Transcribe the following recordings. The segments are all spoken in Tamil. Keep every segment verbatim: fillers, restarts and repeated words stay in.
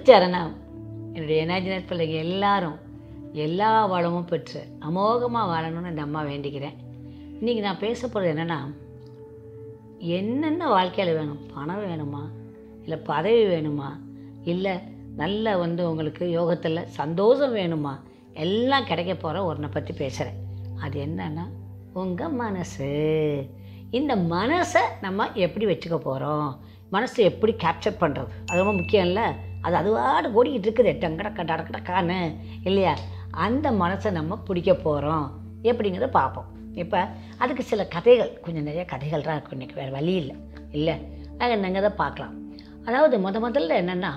குருச்சரணம். என்னுடைய எனர்ஜினஸ் பிள்ளைங்க எல்லாரும் எல்லா வளமும் பெற்று அமோகமாக வாழணும்னு இந்த அம்மா வேண்டிக்கிறேன். இன்றைக்கி நான் பேச போகிறது என்னென்னா, என்னென்ன வாழ்க்கையில் வேணும்? பணம் வேணுமா, இல்லை பதவி வேணுமா, இல்லை நல்ல வந்து உங்களுக்கு யோகத்தில் சந்தோஷம் வேணுமா, எல்லாம் கிடைக்க போகிற ஒன்றை பற்றி பேசுகிறேன். அது என்னன்னா உங்கள் மனசு. இந்த மனசை நம்ம எப்படி வச்சுக்க போகிறோம், மனசை எப்படி கேப்சர் பண்ணுறது, அது ரொம்ப முக்கியம் இல்லை. அது அதுவாடு ஓடிக்கிட்டு இருக்குது டங்கடக்க டடக்கடக்கான்னு இல்லையா? அந்த மனசை நம்ம பிடிக்க போகிறோம் எப்படிங்கிறத பார்ப்போம். இப்போ அதுக்கு சில கதைகள், கொஞ்சம் நிறைய கதைகள் தான் இருக்கும், இன்றைக்கி வேறு வழி இல்லை இல்லை நாங்கள் நாங்கள் தான் பார்க்கலாம். அதாவது முத முதல்ல என்னென்னா,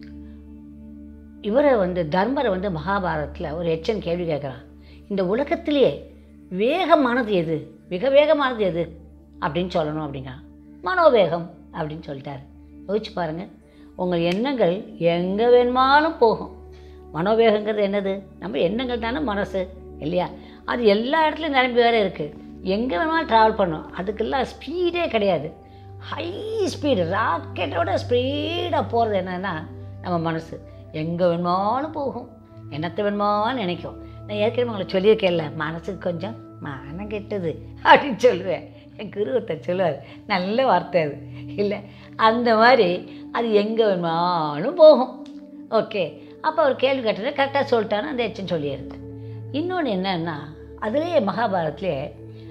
இவரை வந்து தர்மரை வந்து மகாபாரதத்தில் ஒரு எச்சன் கேள்வி கேட்குறான். இந்த உலகத்திலேயே வேகமானது எது, மிக வேகமானது எது அப்படின்னு சொல்லணும் அப்படிங்கிறான். மனோவேகம் அப்படின்னு சொல்லிட்டார். யோசிச்சு பாருங்கள், உங்கள் எண்ணங்கள் எங்கே வேணுமாலும் போகும். மனோவேகங்கிறது என்னது? நம்ம எண்ணங்கள் தானே மனசு இல்லையா? அது எல்லா இடத்துலையும் நிரம்பி வேறு இருக்குது. எங்கே வேணுமாலும் ட்ராவல் பண்ணும். அதுக்கெல்லாம் ஸ்பீடே கிடையாது. ஹை ஸ்பீடு, ராக்கெட்டோட ஸ்பீடாக போகிறது என்னென்னா நம்ம மனசு. எங்கே வேணுமாலும் போகும், என்னத்தை வேணுமாலும் நினைக்கும். நான் ஏற்கனவே உங்களை சொல்லியிருக்கேன்ல, மனசுக்கு கொஞ்சம் மனம் கெட்டது அப்படின்னு சொல்லுவேன். என் குருவத்தை சொல்லுவார், நல்ல வார்த்தை அது இல்லை. அந்த மாதிரி அது எங்கே வேணுமாலும் போகும். ஓகே, அப்போ அவர் கேள்வி கேட்டது கரெக்டாக சொல்லிட்டான்னு அந்த எச்சன் சொல்லிடுது. இன்னொன்று என்னன்னா, அதுலேயே மகாபாரதத்துலேயே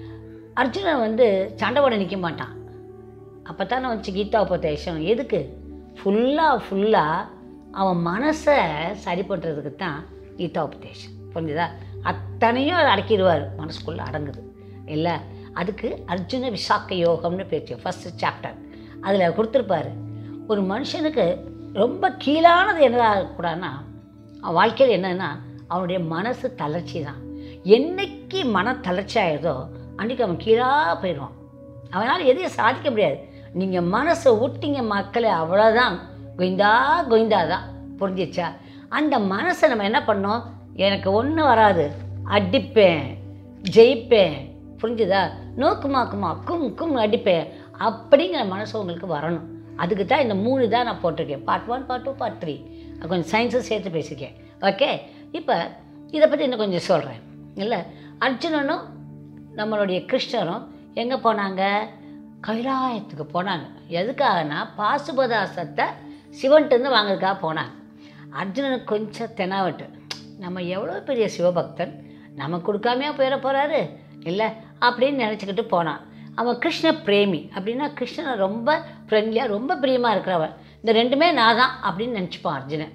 அர்ஜுனன் வந்து சண்டை போட நிற்க மாட்டான். அப்போ தானே வந்துச்சு கீதா உபதேசம். எதுக்கு? ஃபுல்லாக ஃபுல்லாக அவன் மனசை சரி பண்ணுறதுக்கு தான் கீதா உபதேசம். புரிஞ்சுதா? அத்தனையும் அதை அடக்கிடுவார், மனசுக்குள்ளே அடங்குது இல்லை. அதுக்கு அர்ஜுன விசாக்க யோகம்னு பேச்சு ஃபஸ்ட்டு சாப்டர் அதில் கொடுத்துருப்பாரு. ஒரு மனுஷனுக்கு ரொம்ப கீழானது என்னதாகக்கூடாதுன்னா, அவன் வாழ்க்கையில் என்னன்னா அவனுடைய மனசு தளர்ச்சி தான். என்றைக்கு மன தளர்ச்சி ஆகிடுதோ அன்றைக்கி அவன் கீழாக போயிடுவான். அவனால் எதையும் சாதிக்க முடியாது. நீங்கள் மனசை விட்டிங்க மக்களே, அவ்வளோதான், கொய்ந்தா கொய்ந்தா தான். புரிஞ்சிச்சா? அந்த மனசை நம்ம என்ன பண்ணோம், எனக்கு ஒன்றும் வராது, அடிப்பேன், ஜெயிப்பேன், புரிஞ்சுதா, நோக்குமாக்குமா கும் கும் அடிப்பேன் அப்படிங்கிற மனசு உங்களுக்கு வரணும். அதுக்கு தான் இந்த மூணு தான் நான் போட்டிருக்கேன். Part one, part two, part three. கொஞ்சம் சயின்ஸும் சேர்த்து பேசியிருக்கேன். ஓகே, இப்போ இதை பற்றி இன்னும் கொஞ்சம் சொல்கிறேன் இல்லை. அர்ஜுனனும் நம்மளுடைய கிருஷ்ணரும் எங்கே போனாங்க? கைலாயத்துக்கு போனாங்க. எதுக்காகனா பாசுபதாசத்தை சிவன்கிட்டருந்து வாங்கிறதுக்காக போனாங்க. அர்ஜுனனுக்கு கொஞ்சம் தெனாவட்டு, நம்ம எவ்வளோ பெரிய சிவபக்தன், நம்ம கொடுக்காமையா போயிட போகிறாரு இல்லை அப்படின்னு நினச்சிக்கிட்டு போனான். அவன் கிருஷ்ண பிரேமி. அப்படின்னா கிருஷ்ணனை ரொம்ப ஃப்ரெண்ட்லியாக ரொம்ப பிரியமாக இருக்கிறவன். இந்த ரெண்டுமே நான் தான் அப்படின்னு நினச்சிப்பான் அர்ஜுனன்.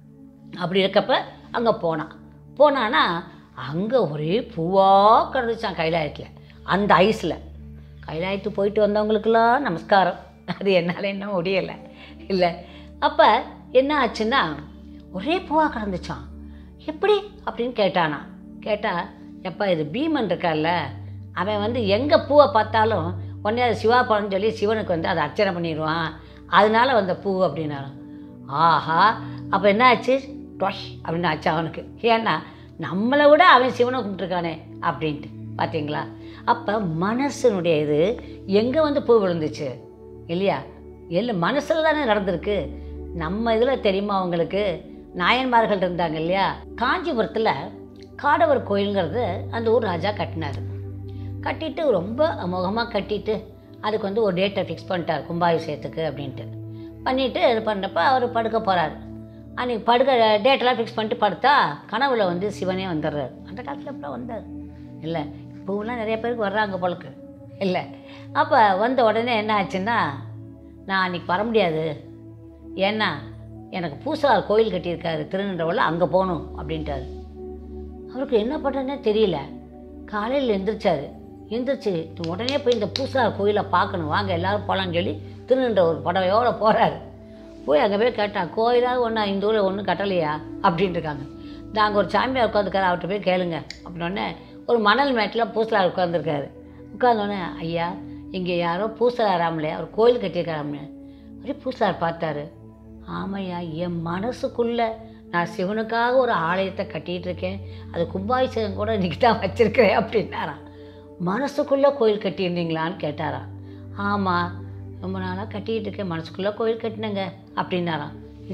அப்படி இருக்கப்ப அங்கே போனான். போனான்னா அங்கே ஒரே பூவாக கிடந்துச்சான் கைலாயத்தில், அந்த ஐஸில். கைலாயத்துக்கு போயிட்டு வந்தவங்களுக்கெல்லாம் நமஸ்காரம். அது என்னால் என்ன முடியலை இல்லை. அப்போ என்ன ஆச்சுன்னா ஒரே பூவாக கிடந்துச்சான். எப்படி அப்படின்னு கேட்டானா. கேட்டால், எப்பா இது பீமன் இருக்கார்ல, அவன் வந்து எங்கே பூவை பார்த்தாலும் உடனே அது சிவா பழம்னு சொல்லி சிவனுக்கு வந்து அதை அர்ச்சனை பண்ணிடுவான், அதனால வந்த பூ அப்படின்னாலும். ஆஹா, அப்போ என்ன ஆச்சு? டொஷ் அப்படின்னு ஆச்சு அவனுக்கு. ஏன்னா நம்மளை விட அவன் சிவனை கும்பிட்டுருக்கானே அப்படின்ட்டு. பார்த்தீங்களா? அப்போ மனசனுடைய இது எங்கே வந்து பூ விழுந்துச்சு இல்லையா? எல்லாம் மனசில் தானே நடந்திருக்கு. நம்ம இதில் தெரியுமா அவங்களுக்கு? நாயன்மார்கள் இருந்தாங்க இல்லையா? காஞ்சிபுரத்தில் காடவர் கோயிலுங்கிறது அந்த ஊர் ராஜா கட்டினார். கட்டிட்டு ரொம்ப அமோகமாக கட்டிட்டு அதுக்கு வந்து ஒரு டேட்டை ஃபிக்ஸ் பண்ணிட்டார், கும்பாபிஷேகத்துக்கு அப்படின்ட்டு. பண்ணிவிட்டு இது பண்ணுறப்ப அவர் படுக்க போகிறார். அன்றைக்கி படுக்க டேட்டெல்லாம் ஃபிக்ஸ் பண்ணிட்டு படுத்தா கனவுல வந்து சிவனே வந்துடுறாரு. அந்த காலத்தில் எப்போ வந்தார் இல்லை, இப்போலாம் நிறைய பேருக்கு வர்றாங்க போலுக்கு இல்லை. அப்போ வந்த உடனே என்ன ஆச்சுன்னா, நான் அன்றைக்கி வர முடியாது, ஏன்னா எனக்கு பூசார் கோயில் கட்டியிருக்காரு திருநெல்வேலியில், அங்கே போகணும் அப்படின்ட்டார். அவருக்கு என்ன பண்ணுறதுனே தெரியல. காலையில் எழுந்திரிச்சார். எழுந்திரிச்சு உடனே போய் இந்த பூசார் கோயிலை பார்க்கணும், வாங்க எல்லோரும் போகலான்னு சொல்லி திருநெல்வேலி ஒரு படவையோடு போகிறாரு. போய் அங்கே போய் கேட்டால், கோயிலாக ஒன்று இந்த ஊரில் ஒன்றும் கட்டலையா அப்படின்ட்டு இருக்காங்க. நாங்கள் ஒரு சாமியார் உட்காந்துருக்காரு, அவர்கிட்ட போய் கேளுங்க அப்படின்னோடனே ஒரு மணல் மேட்டில் பூசலார் உட்காந்துருக்காரு. உட்காந்தோடனே, ஐயா இங்கே யாரோ பூசலாராமலே, அவர் கோயில் கட்டியிருக்காராமலே. ஒரே பூசலார் பார்த்தாரு. ஆமையா, என் மனசுக்குள்ளே நான் சிவனுக்காக ஒரு ஆலயத்தை கட்டிகிட்டு இருக்கேன், அது கும்பாபிஷேகம் கூட இன்றைக்கி தான் வச்சுருக்கிறேன் அப்படின்னாராம். மனசுக்குள்ளே கோயில் கட்டியிருந்தீங்களான்னு கேட்டாராம். ஆமாம், ரொம்ப நாளாக கட்டிகிட்டு இருக்கேன், மனசுக்குள்ளே கோயில் கட்டினேங்க அப்படின்னாராம். இது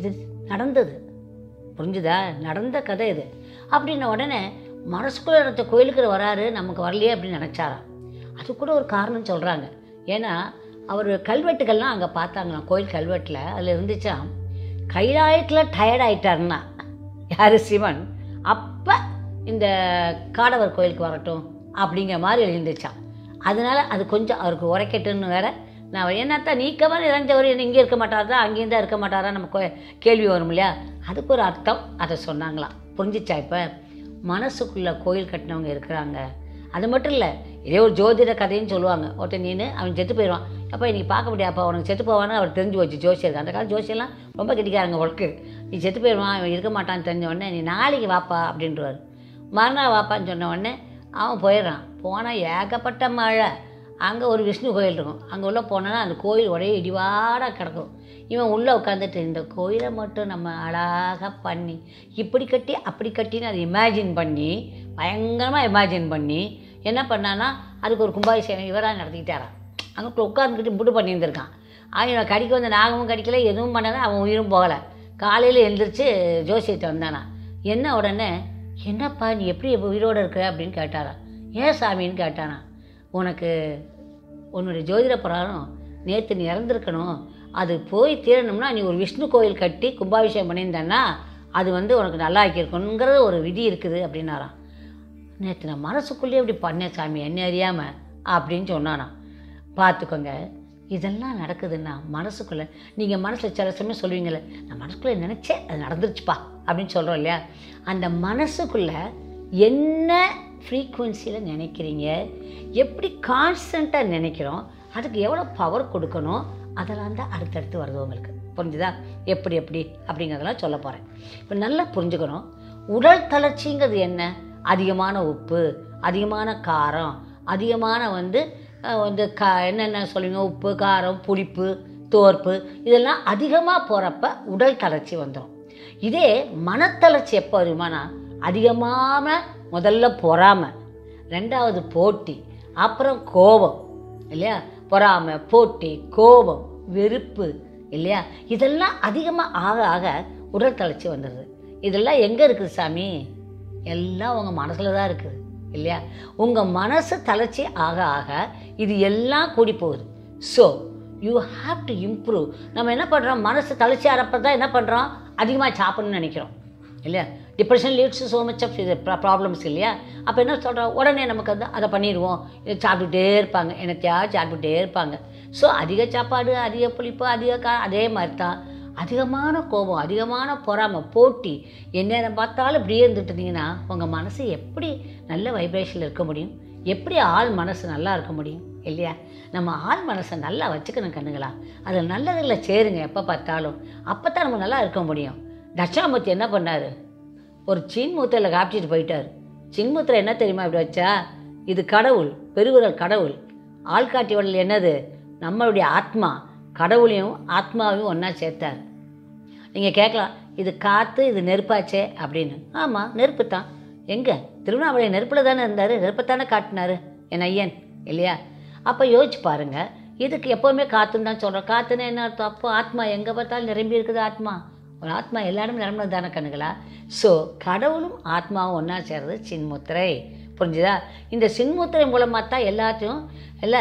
நடந்தது. புரிஞ்சுதா? நடந்த கதை இது. அப்படின்ன உடனே மனசுக்குள்ளே நடத்த கோயிலுக்கு வராரு, நமக்கு வரலையே அப்படின்னு நினச்சாராம். அது கூட ஒரு காரணம் சொல்கிறாங்க. ஏன்னா அவர் கல்வெட்டுகள்லாம் அங்கே பார்த்தாங்களாம், கோயில் கல்வெட்டில். அதில் இருந்துச்சா, கைலாயத்தில் டயர்ட் ஆகிட்டாருன்னா யார்? சிவன். அப்போ இந்த காடவர் கோயிலுக்கு வரட்டும் அப்படிங்கிற மாதிரி எழுந்துச்சான். அதனால் அது கொஞ்சம் அவருக்கு உரைக்கட்டுன்னு வேற. நான் என்னத்தான் நீக்கவன் இறந்தவர் இங்கே இருக்க மாட்டாரா, அங்கேயும் தான் இருக்க மாட்டாரா, நம்ம கேள்வி வரும் இல்லையா? அதுக்கு ஒரு அர்த்தம், அதை சொன்னாங்களாம். புரிஞ்சிச்சா? இப்போ மனசுக்குள்ளே கோயில் கட்டினவங்க இருக்கிறாங்க. அது மட்டும் இல்லை, இதே ஒரு ஜோதிட கதைன்னு சொல்லுவாங்க. ஒருத்தர் நீனு அவன் செத்து போயிடுவான். அப்போ இன்றைக்கி பார்க்க முடியாப்பா, அவனுக்கு செத்து போவான்னு அவர் தெரிஞ்சு வச்சு ஜோசியருக்கு. அந்த காலம் ஜோசியெல்லாம் ரொம்ப கெட்டிக்காரங்க ஒர்க்கு. நீ செத்து போயிடுவான், அவன் இருக்க மாட்டான்னு தெரிஞ்ச உடனே நீ நாளைக்கு வாப்பா அப்படின்றவார். மறுநாள் வாப்பான்னு சொன்ன உடனே அவன் போயிடுறான். போனால் ஏகப்பட்ட மழை. அங்கே ஒரு விஷ்ணு கோயில் இருக்கும். அங்கே உள்ளே போனோன்னா அந்த கோயில் ஒரே இடிவாடாக கிடக்கும். இவன் உள்ளே உட்காந்துட்டு இந்த கோயிலை மட்டும் நம்ம அழகாக பண்ணி இப்படி கட்டி அப்படி கட்டின்னு அதை இமேஜின் பண்ணி, பயங்கரமாக இமேஜின் பண்ணி என்ன பண்ணான்னா அதுக்கு ஒரு கும்பாபிஷேகம் இவராக நடத்திக்கிட்டாரான். அங்கே உட்காந்துக்கிட்டு முட்டு பண்ணியிருந்திருக்கான். அவன் கடிக்க வந்து நாகமும் கடிக்கலை, எதுவும் பண்ணலை, அவன் உயிரும் போகலை. காலையில் எழுந்திரிச்சு ஜோசியத்தை வந்தானா. என்ன உடனே என்னப்பா நீ எப்படி உயிரோடு இருக்கிற அப்படின்னு கேட்டாரான். ஏன் சாமின்னு கேட்டானா. உனக்கு உன்னுடைய ஜோதிட பிரகாரம் நேற்று நீ இறந்துருக்கணும், அது போய் தீரணும்னா நீ ஒரு விஷ்ணு கோயில் கட்டி கும்பாபிஷேகம் பண்ணியிருந்தேன்னா அது வந்து உனக்கு நல்லா ஆக்கியிருக்கணுங்கிறது ஒரு விதி இருக்குது அப்படின்னாரான். நேற்று நான் மனசுக்குள்ளேயே இப்படி பண்ணேன் சாமி என்ன அறியாமல் அப்படின்னு சொன்னானா. பார்த்துக்கோங்க, இதெல்லாம் நடக்குதுன்னா மனசுக்குள்ளே நீங்கள் மனசில் சில சமயம் சொல்லுவீங்களே, நான் மனசுக்குள்ளே நினச்சேன் அது நடந்துருச்சுப்பா அப்படின்னு சொல்கிறோம் இல்லையா? அந்த மனசுக்குள்ளே என்ன ஃப்ரீக்குவென்சியில் நினைக்கிறீங்க, எப்படி கான்ஸ்டண்ட்டாக நினைக்கிறோம், அதுக்கு எவ்வளோ பவர் கொடுக்கணும், அதெல்லாம் தான் அடுத்தடுத்து வருது உங்களுக்கு. புரிஞ்சுதா? எப்படி எப்படி அப்படிங்கிறதெல்லாம் சொல்ல போகிறேன். இப்போ நல்லா புரிஞ்சுக்கணும். உடல் தளர்ச்சிங்கிறது என்ன? அதிகமான உப்பு, அதிகமான காரம், அதிகமான வந்து வந்து கா என்னென்ன சொல்லுவீங்க, உப்பு, காரம், புளிப்பு, தோற்பு, இதெல்லாம் அதிகமாக போகிறப்ப உடல் தளர்ச்சி வந்துடும். இதே மனத்தளர்ச்சி எப்போ வருமானா, அதிகமான முதல்ல பொறாமை, ரெண்டாவது போட்டி, அப்புறம் கோபம் இல்லையா? பொறாமை, போட்டி, கோபம், வெறுப்பு இல்லையா? இதெல்லாம் அதிகமாக ஆக ஆக உடல் தளர்ச்சி வந்துடுது. இதெல்லாம் எங்கே இருக்குது சாமி? எல்லாம் உங்கள் மனசில் தான் இருக்குது இல்லையா? உங்கள் மனசு தளர்ச்சி ஆக ஆக இது எல்லாம் கூடி போகுது. So you have to improve. நம்ம என்ன பண்ணுறோம், மனசு தளர்ச்சி ஆகிறப்ப தான் என்ன பண்ணுறோம், அதிகமாக சாப்பிட்ணுன்னு நினைக்கிறோம் இல்லையா? Depression leads so much of இது ப்ராப்ளம்ஸ் இல்லையா? அப்போ என்ன சொல்கிறோம், உடனே நமக்கு வந்து அதை பண்ணிடுவோம். இதை சாப்பிட்டுட்டே இருப்பாங்க, என்னத்தையாவது சாப்பிட்டுட்டே இருப்பாங்க. ஸோ அதிக சாப்பாடு, அதிக புளிப்பு, அதிக கா அதே மாதிரி தான் அதிகமான கோபம், அதிகமான பொறாமை, போட்டி, என்ன பார்த்தாலும் இப்படியே இருந்துட்டு இருந்தீங்கன்னா உங்கள் மனசு எப்படி நல்ல வைப்ரேஷனில் இருக்க முடியும்? எப்படி ஆள் மனசு நல்லா இருக்க முடியும் இல்லையா? நம்ம ஆள் மனசை நல்லா வச்சுக்கணும் கண்ணுங்களா. அதில் நல்லதில் சேருங்க எப்போ பார்த்தாலும். அப்போ தான் நம்ம நல்லா இருக்க முடியும். தட்சிணாமூர்த்தி என்ன பண்ணார், ஒரு சின்முத்திரையில் காப்பிச்சிட்டு போயிட்டார். சின்முத்திரை என்ன தெரியுமா இப்படி வச்சா, இது கடவுள், பெருவிரல் கடவுள். ஆள்காட்டி விரல் என்னது, நம்மளுடைய ஆத்மா. கடவுளையும் ஆத்மாவையும் ஒன்றா சேர்த்தார். நீங்கள் கேட்கலாம், இது காற்று, இது நெருப்பாச்சே அப்படின்னு. ஆமாம், நெருப்பு தான். எங்கே? திருவண்ணாமலை நெருப்பில் தானே இருந்தார், நெருப்பைத்தானே காட்டினார் என் ஐயன் இல்லையா? அப்போ யோசிச்சு பாருங்கள். இதுக்கு எப்போவுமே காற்றுன்னு தான் சொல்கிறோம். காற்றுன்னு என்ன அர்த்தம்? அப்போ ஆத்மா எங்கே பார்த்தாலும் நிரம்பி இருக்குது. ஆத்மா, ஒரு ஆத்மா எல்லாரும் நிரம்பினது தானே கண்ணுங்களா? ஸோ கடவுளும் ஆத்மாவும் ஒன்றா சேர்றது சின்முத்திரை. புரிஞ்சுதா? இந்த சின்முத்திரை மூலமாக தான் எல்லாத்தையும் இல்லை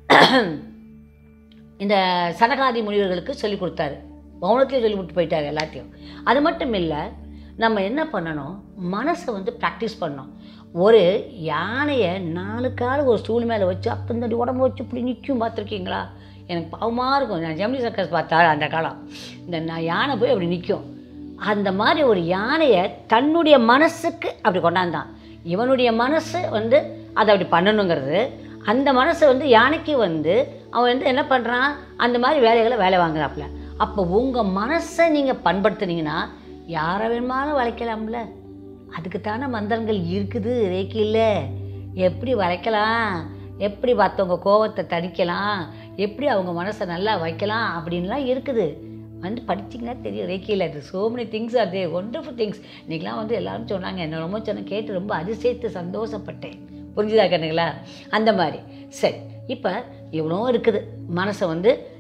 இந்த சனகாதி முனிவர்களுக்கு சொல்லிக் கொடுத்தாரு. மௌனத்தையும் சொல்லி கொடுத்து போயிட்டாரு எல்லாத்தையும். அது மட்டும் இல்லை, நம்ம என்ன பண்ணணும், மனசை வந்து ப்ராக்டிஸ் பண்ணணும். ஒரு யானையை நாலு கால் ஒரு ஸ்டூல் மேலே வச்சு அப்போ இந்த உடம்பு வச்சு இப்படி நிற்கும் பார்த்துருக்கீங்களா? எனக்கு பாவமாக இருக்கும். நான் ஜெமினி சர்க்கஸ் பார்த்தா அந்த காலம், இந்த நான் யானை போய் அப்படி நிற்கும். அந்த மாதிரி ஒரு யானையை தன்னுடைய மனசுக்கு அப்படி கொண்டாந்தான். இவனுடைய மனசு வந்து அதை அப்படி பண்ணணுங்கிறது, அந்த மனசை வந்து யானைக்கு வந்து அவன் வந்து என்ன பண்ணுறான், அந்த மாதிரி வேலைகளை வேலை வாங்குறாப்புல. அப்போ உங்கள் மனசை நீங்கள் பண்படுத்துனீங்கன்னா யாரை வேணுமாலும் வளைக்கலாம்ல. அதுக்குத்தான மந்திரங்கள் இருக்குது ரேக்கியில். எப்படி வளைக்கலாம், எப்படி மற்றவங்க கோபத்தை தணிக்கலாம், எப்படி அவங்க மனசை நல்லா வைக்கலாம் அப்படின்லாம் இருக்குது. வந்து படிச்சிங்கன்னா தெரியும் ரேக்கியில். அது so many things are they, wonderful things. இன்றைக்கெலாம் வந்து எல்லோரும் சொன்னாங்க, என்ன ரொம்ப சொன்ன கேட்டு ரொம்ப அதிசயித்து சந்தோஷப்பட்டேன். புரிஞ்சுதா கண்ணுங்களா? அந்த மாதிரி. சரி, இப்போ இவ்வளோ இருக்குது. மனசை வந்து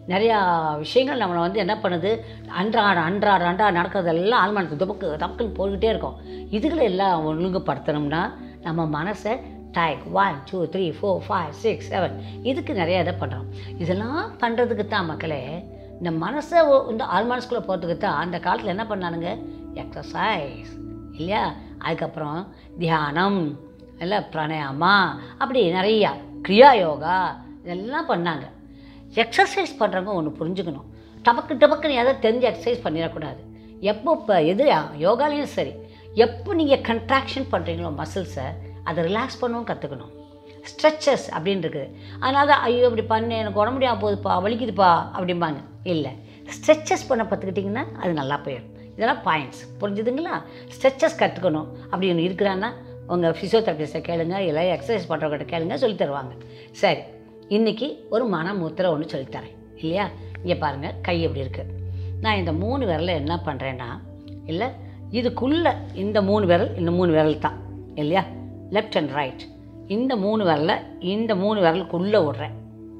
நிறையா விஷயங்கள் நம்மளை வந்து என்ன பண்ணுது, அன்றாட அன்றாட அன்றாட நடக்கிறதெல்லாம் ஆழ்மனத்துக்கு தமக்கு தமக்குன்னு போய்கிட்டே இருக்கும். இதுகளை எல்லாம் ஒழுங்குபடுத்தணும்னா நம்ம மனசை டைக் one two three four five six seven இதுக்கு நிறையா இதை பண்ணுறோம். இதெல்லாம் பண்ணுறதுக்கு தான் மக்களே, இந்த மனசை இந்த ஆழ்மனசுக்குள்ளே போகிறதுக்கு தான் அந்த காலத்தில் என்ன பண்ணானுங்க, எக்ஸசைஸ் இல்லையா, அதுக்கப்புறம் தியானம் இல்லை, பிராணாயாமா, அப்படி நிறையா கிரியா யோகா இதெல்லாம் பண்ணாங்க. எக்ஸசைஸ் பண்ணுறவங்க ஒன்று புரிஞ்சுக்கணும், டபக்கு டபக்குன்னு எதாவது தெரிஞ்சு எக்ஸசைஸ் பண்ணிடக்கூடாது. எப்போ இப்போ எது யோகாலையும் சரி, எப்போ நீங்கள் கன்ட்ராக்ஷன் பண்ணுறீங்களோ மசில்ஸை அதை ரிலாக்ஸ் பண்ணவும் கற்றுக்கணும். ஸ்ட்ரெச்சஸ் அப்படின்னு இருக்குது. அதனால தான் ஐயோ இப்படி பண்ணு எனக்கு உடம்பு முடியாமல் போகுதுப்பா வலிக்குதுப்பா அப்படிம்பாங்க. இல்லை, ஸ்ட்ரெச்சஸ் பண்ண கற்றுக்கிட்டிங்கன்னா அது நல்லா போயிடும். இதெல்லாம் பாயிண்ட்ஸ் புரிஞ்சுதுங்களா? ஸ்ட்ரெச்சஸ் கற்றுக்கணும் அப்படி ஒன்று இருக்கிறான்னா உங்கள் ஃபிசியோதெரபிஸ்ட்டை கேளுங்க, இல்லை எக்ஸசைஸ் பண்ணுறவங்ககிட்ட கேளுங்க, சொல்லி தருவாங்க. சரி, இன்றைக்கி ஒரு மன முத்திரை ஒன்று சொல்லித்தரேன் இல்லையா. இங்கே பாருங்கள், கை எப்படி இருக்குது. நான் இந்த மூணு விரலை என்ன பண்ணுறேன்னா, இல்லை இதுக்குள்ளே இந்த மூணு விரல் இந்த மூணு விரல் தான் இல்லையா, லெஃப்ட் அண்ட் ரைட், இந்த மூணு விரலை இந்த மூணு விரலுக்குள்ளே விட்றேன்.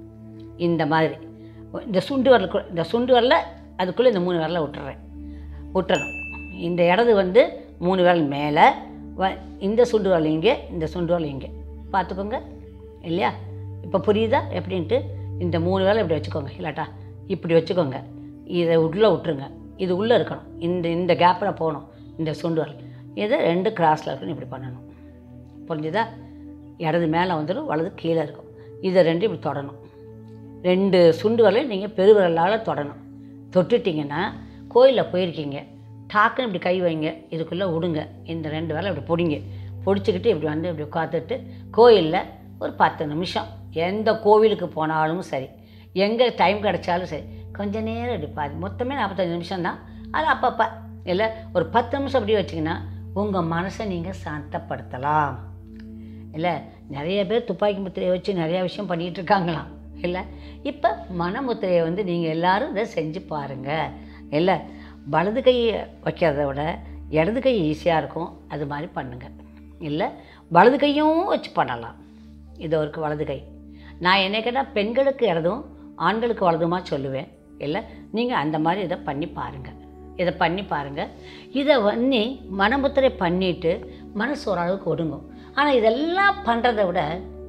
இந்த மாதிரி இந்த சுண்டு விரலுக்கு இந்த சுண்டு விரலை அதுக்குள்ளே இந்த மூணு விரலை விட்டுறேன் விட்டுறணும். இந்த இடது வந்து மூணு விரல் மேலே, வ இந்த சுண்டு விரல் இங்கே, இந்த சுண்டு விரல் இங்கே பார்த்துக்கோங்க இல்லையா. இப்போ புரியுதா எப்படின்ட்டு? இந்த மூணு விரல் இப்படி வச்சுக்கோங்க, இல்லாட்டா இப்படி வச்சுக்கோங்க. இதை உள்ளே விட்டுருங்க, இது உள்ளே இருக்கணும், இந்த இந்த கேப்பில் போகணும். இந்த சுண்டு விரல் இதை ரெண்டு கிராஸில் இருக்கணும், இப்படி பண்ணணும். புரிஞ்சுதா? இடது மேலே வந்துடும், வலது கீழே இருக்கும். இதை ரெண்டு இப்படி தொடணும். ரெண்டு சுண்டு விரலையும் நீங்கள் பெருவிரலால் தொடணும். தொட்டுட்டிங்கன்னா கோயிலில் போயிருக்கீங்க, டாக்குன்னு இப்படி கை வைங்க, இதுக்குள்ளே விடுங்க, இந்த ரெண்டு வேலை இப்படி பிடிங்க, பிடிச்சிக்கிட்டு இப்படி வந்து இப்படி உட்காந்துட்டு கோயிலில் ஒரு பத்து நிமிஷம், எந்த கோவிலுக்கு போனாலும் சரி, எங்கே டைம் கிடச்சாலும் சரி, கொஞ்சம் நேரம் இப்படி பாரு. மொத்தமே நாற்பத்தஞ்சு நிமிஷம் தான், அது அப்பப்போ இல்லை ஒரு பத்து நிமிஷம் அப்படி வச்சிங்கன்னா உங்கள் மனசை நீங்கள் சாந்தப்படுத்தலாம். இல்லை நிறைய பேர் துப்பாக்கி முத்திரையை வச்சு நிறையா விஷயம் பண்ணிகிட்டு இருக்காங்களாம். இல்லை இப்போ மன முத்திரையை வந்து நீங்கள் எல்லோரும் இதை செஞ்சு பாருங்கள். இல்லை வலது கை வைக்கிறத விட இடது கை ஈஸியாக இருக்கும், அது மாதிரி பண்ணுங்கள். இல்லை வலது கையும் வச்சு பண்ணலாம். இது ஒரு வலது கை. நான் என்ன கேட்டால் பெண்களுக்கு இடதும் ஆண்களுக்கு வலதுமா சொல்லுவேன். இல்லை நீங்கள் அந்த மாதிரி இதை பண்ணி பாருங்கள், இதை பண்ணி பாருங்கள். இதை வந்து மனமுத்திரை பண்ணிவிட்டு மனசு ஓரளவுக்கு ஒடுங்கும். ஆனால் இதெல்லாம் பண்ணுறதை விட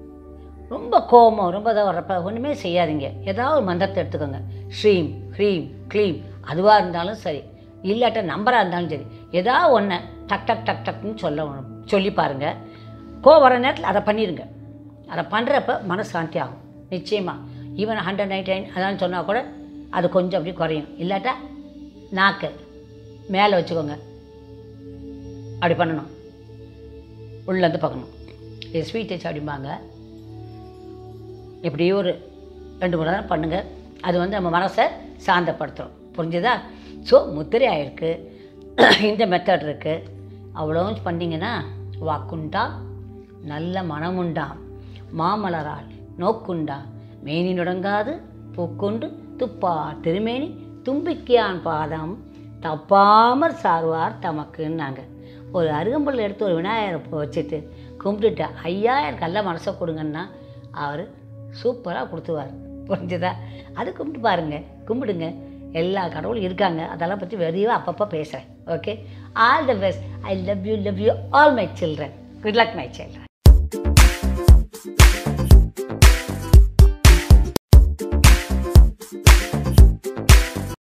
ரொம்ப கோபம் ரொம்ப இதாக வர்றப்ப ஒன்றுமே செய்யாதீங்க. ஏதாவது ஒரு மந்திரத்தை எடுத்துக்கோங்க. ஸ்ரீம் ஹ்ரீம் க்ளீம் அதுவாக இருந்தாலும் சரி, இல்லாட்ட நம்பராக இருந்தாலும் சரி, ஏதாவது ஒன்று டக் டக் டக் டக்னு சொல்ல சொல்லி பாருங்கள். கோவம் வர நேரத்தில் அதை பண்ணிடுங்க. அதை பண்ணுறப்ப மனசாந்தி ஆகும் நிச்சயமாக. ஈவன் ஹண்ட்ரட் நைன்டி நைன் அதான் சொன்னால் கூட அது கொஞ்சம் அப்படி குறையும். இல்லாட்டா நாக்கு மேலே வச்சுக்கோங்க, அப்படி பண்ணணும், உள்ளேருந்து பார்க்கணும். இது ஸ்வீட் டச் அப்படிம்பாங்க. எப்படியோ ஒரு ரெண்டு மூணு நேரம் பண்ணுங்கள், அது வந்து நம்ம மனசை சாந்தப்படுத்துகிறோம். புரிஞ்சுதா? ஸோ முத்திரை ஆகிருக்கு, இந்த மெத்தட் இருக்குது. அவ்வளோ பண்ணிங்கன்னா வாக்குண்டா நல்ல மனமுண்டா, மாமலரால் நோக்குண்டா மேனி நுடங்காது பூக்குண்டு துப்பா திருமேனி தும்பிக்கையான் பாதம் தப்பாமற் சார்வார் தமக்குன்னாங்க. ஒரு அருகம்புல் எடுத்து ஒரு விநாயகரை வச்சுட்டு கும்பிட்டுட்டு ஐயா எனக்கு நல்ல மனசை கொடுங்கன்னா அவர் சூப்பராக கொடுத்துவார். புரிஞ்சுதா? அது கும்பிட்டு பாருங்கள், கும்பிடுங்க. எல்லா கடவுளும் இருக்காங்க, அதெல்லாம் பற்றி வெறியாக அப்பப்போ பேசுகிறேன். Okay, all the best. I love you love you all my children. Good luck my children.